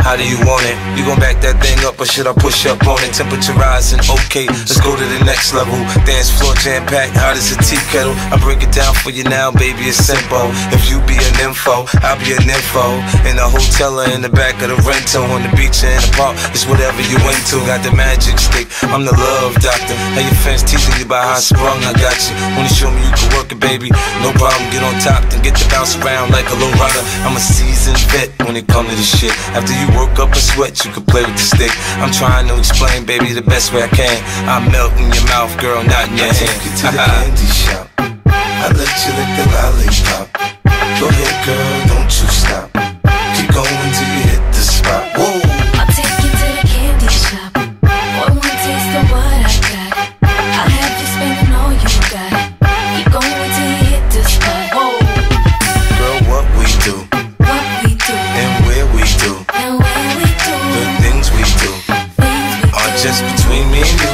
How do you want it? You gon' back that thing up or should I push up on it? Temperature rising, okay, let's go to the next level. Dance floor jam-packed, hot as a tea kettle. I break it down for you now, baby, it's simple. If you be an info, I'll be an info. In a hotel or in the back of the rental, on the beach or in the park, it's whatever you into. Got the magic stick, I'm the love doctor. How your fans teasing you about how I sprung, I got you. Wanna show me you can work it, baby? No problem, get on top, then get to bounce around like a low rider. I'm a seasoned vet when it comes to this shit. After you work up a sweat, you can play with the stick. I'm trying to explain, baby, the best way I can. I melt in your mouth, girl, not in your hand. Take you to the candy shop, I let you lick the lollipop. Go ahead, girl, don't you stop. Keep going till you hit the spot. Whoa. I'll take you to the candy shop. Boy, one taste of what I got. I'll have you spending all you got. Keep going till you hit the spot. Whoa. Girl, what we do, What we do, and where we do, and where we do, the things we do things we are do. just between me and you,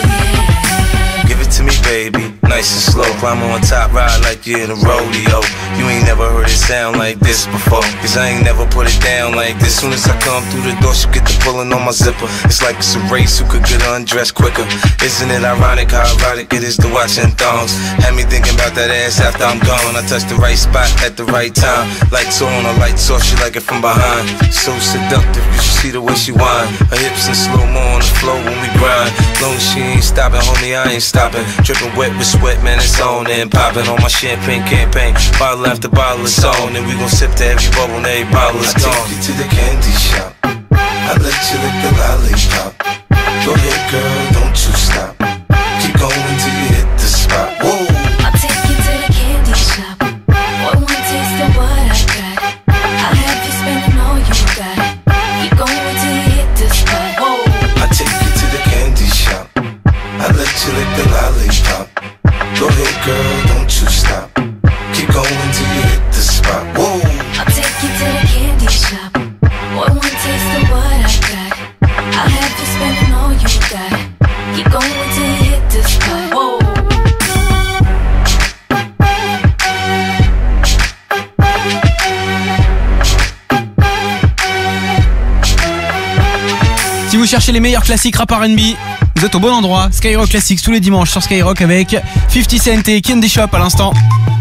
yeah. Give it to me, baby, nice and slow. Climb on top, ride like you're in a rodeo. You ain't never heard it sound like this before, cause I ain't never put it down like this. Soon as I come through the door, she get the pulling on my zipper. It's like it's a race, who could get undressed quicker. Isn't it ironic how erotic it is to watching thongs? Had me thinking about that ass after I'm gone. I touched the right spot at the right time. Lights on, a lights off, she like it from behind. So seductive, you should see the way she whine. Her hips in slow-mo on the floor when we grind. Long as she ain't stopping, homie, I ain't stopping. Dripping wet with sweat, man, it's on and popping on my champagne campaign. Bottle after bottle is on, and we gon' sip to every bubble and every bottle is gone. I take you to the candy shop, I let you lick the lollipop. Go ahead, girl, don't you stop. Keep going till you hit the spot. Whoa. I'll take you to the candy shop. Boy, one taste of what I got. I'll have you spending all you got. Keep going till you hit the spot. Whoa. I take you to the candy shop, I let you lick the lollipop. Go ahead, girl, don't you stop. Keep going till you hit the spot. Whoa. I'll take you to the candy shop. Boy, one taste of what I got. I'll have you spending all you got. Keep going till you hit the spot. Whoa. Si vous cherchez les meilleurs classiques rap R&B, vous êtes au bon endroit. Skyrock Classics tous les dimanches sur Skyrock avec 50 Cent et Candy Shop à l'instant.